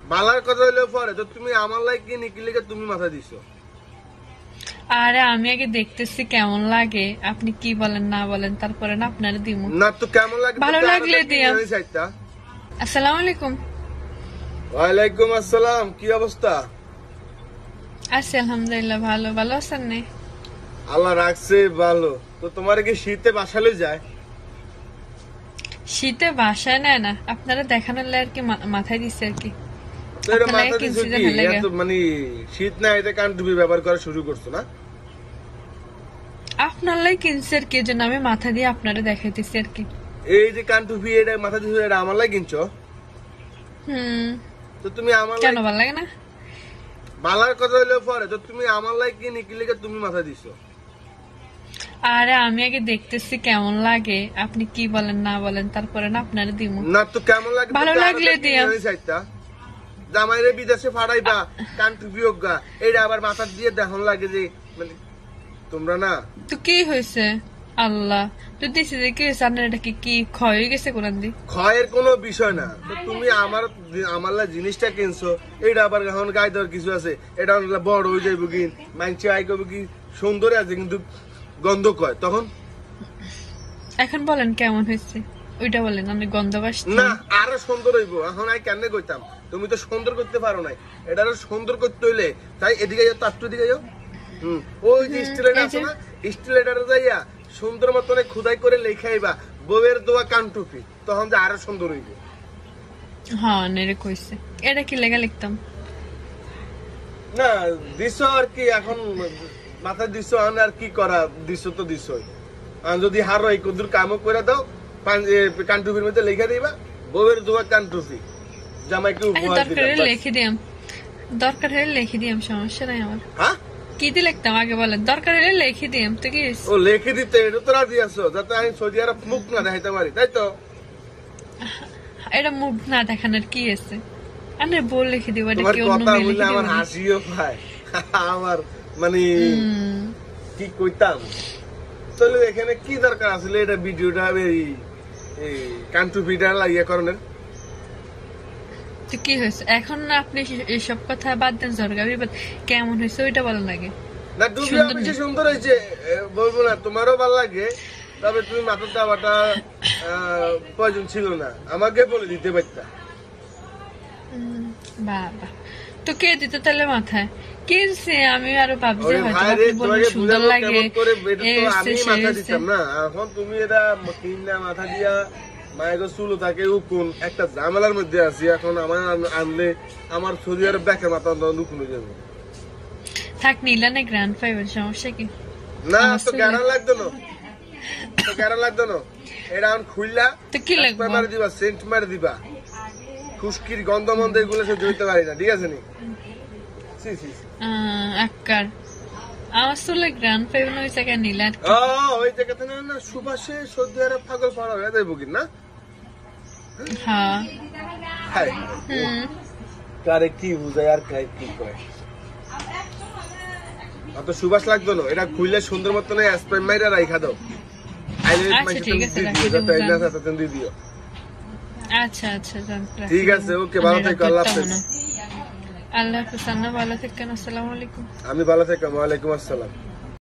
বালার কথা হইলে পরে তো তুমি আমার লাই কি নিকিলে তুমি মাথা দিছো। আরে আমি আগে দেখতেছি কেমন লাগে, আপনি কি বলেন না বলেন, তারপরে না আপনারা দিমু। না তো কেমন লাগে ভালো লাগলে দিয়াম। আসসালামু আলাইকুম। ওয়ালাইকুম আসসালাম, কি অবস্থা? আছি আলহামদুলিল্লাহ, ভালো। ভালো আছেন না? আল্লাহ রাখছে ভালো। তো তোমার কি শীতে বাসালে যায়? শীতে বাসায় নেয় না, আপনারা দেখানোর লাই আর কি মাথায় দিচ্ছে আর কি। মানে শীত না এতে কান টুপি ব্যবহার করা শুরু করছো না? আপনার লাই কিনছে আর কি, জন্য আমি মাথা দিয়ে আপনারা দেখাইতেছি আর কি। এই যে কান টুপি এটা মাথা দিয়ে এটা আমার লাই কিনছো? তো তুমি আমার কেন ভালো লাগে না? বালার কথা হইলে পরে তো তুমি আমার লাই কি নিকিলে তুমি মাথা দিছো। আরে আমি আগে দেখতেছি কেমন লাগে, আপনি কি বলেন না বলেন, তারপরে না আপনারা দিমু। না তো কেমন লাগে? ভালো লাগলে দিয়াম। জামাইরে বিদেশে ফাড়াইবা কান টুপি হোগা, এটা আবার মাথা দিয়ে দেখন লাগে যে মানে তোমরা না। তো কি হয়েছে? আল্লাহ তো দিছি যে কি হয়েছে, আপনার এটা কি ক্ষয় হয়ে গেছে কোরআন দি? ক্ষয়ের কোনো বিষয় না। তো তুমি আমার জিনিসটা কিনছো, এটা আবার এখন গায়ে দেওয়ার কিছু আছে, এটা বড় হয়ে যাইব কি মানছে আই করবো কি সুন্দর আছে কিন্তু গন্ধ কয় তখন। এখন বলেন কেমন হয়েছে ওইটা বলেন, আমি গন্ধ পাচ্ছি না আরো সুন্দর হইব। এখন আই কেন কইতাম, তুমি তো সুন্দর করতে পারো নাই, এটা আরো সুন্দর করতে হইলে তাই এদিকে যাও, তার দিকে যাও। ওই যে স্টিলেট আছে না, স্টিলেটারে যাইয়া সুন্দর মতনে খুদাই করে লেখাইবা বউয়ের দোয়া কান টুপি, তখন যে আরো সুন্দর হইবে। হ্যাঁ নেরে কইছে, এটা কি লেখা লিখতাম না দিছো আর কি, এখন মাথা দিছো আর কি করা, দিছো তো দিছোই। যদি হারো এই কদুর কামও করে দাও, কান টুপির মধ্যে লেখা দিবা বউয়ের দোয়া কান টুপি, জামাইকে উপহার দিলাম। লিখে দিয়াম, দরকার হলে লিখে দিয়াম, সমস্যা নাই আমার। হ্যাঁ কি দিয়ে লিখতাম আগে বলেন, দরকার হলে লিখে দিয়াম তো কি। ও লিখে দিতে এটা তো রাজি আছো, যাতে আমি সৌদি আরব মুখ না দেখাইতে পারি, তাই তো? এটা মুখ না দেখানোর কি আছে, আমি বল লিখে দিব। এটা কি অন্য মেয়ে লিখে দিবে? আমার হাসিও পায় আমার, মানে কি কইতাম। তাহলে এখানে কি দরকার আসলে এটা ভিডিওটা এই কান টুপিটা লাগিয়ে করনের? তো কি হয়েছে এখন? আপনি এসব কথা বাদ দেন, জরগাবি বাদ, কেমন হয়েছে ওইটা বলেন লাগে। না টুপিটা বেশি সুন্দর হয়েছে বলবো না, তোমারও ভালো লাগে, তবে তুমি মাথার দাবাটা প্রয়োজন ছিল না, আমাকে বলে দিতে পারতা। বাবা তো কে দিত তাহলে মাথায় কিনছে? আমি আরো ভাবছি সুন্দর লাগে আমি মাথা দিতাম না। এখন তুমি এটা কিনা মাথা দিয়া মায়ের চুলো থাকে উকুন, একটা ঝামেলার মধ্যে আছি। এখন আমার আনলে আমার সৌদি আরব ব্যাকে মাথা উকুন হয়ে যাবে। থাক নিলা না গ্র্যান্ড ফাইভের, সমস্যা কি? না তো গ্যারান লাগতো না, তো গ্যারান লাগতো না। এটা এখন খুললা তো কি লাগবে মারি দিবা, সেন্ট মারি দিবা, খুশকির গন্ধ মন্ধ এগুলো সে জড়িতে পারি না, ঠিক আছে নি? আক্কার আমার চুলে গ্র্যান্ড ফাইভ ওই জায়গায় নিলা। ওই জায়গাতে না সুবাসে সৌদি আরব পাগল পাড়া হয়ে যাইব কি না? হ্যাঁ কারে কি বুঝায় আর কাই কি কয়, অত সুবাস লাগতো না। এটা খুললে সুন্দর মতন স্প্রে মাইরা রাইখা দাও। আচ্ছা আচ্ছা ঠিক আছে, ওকে, ভালো থেকো, আল্লাহ হাফেজ। আল্লাহ হাফেজ। ভালো থাকেন, আসসালামু আলাইকুম। আমি ভালো থাকলাম, ওয়ালাইকুম আসসালাম।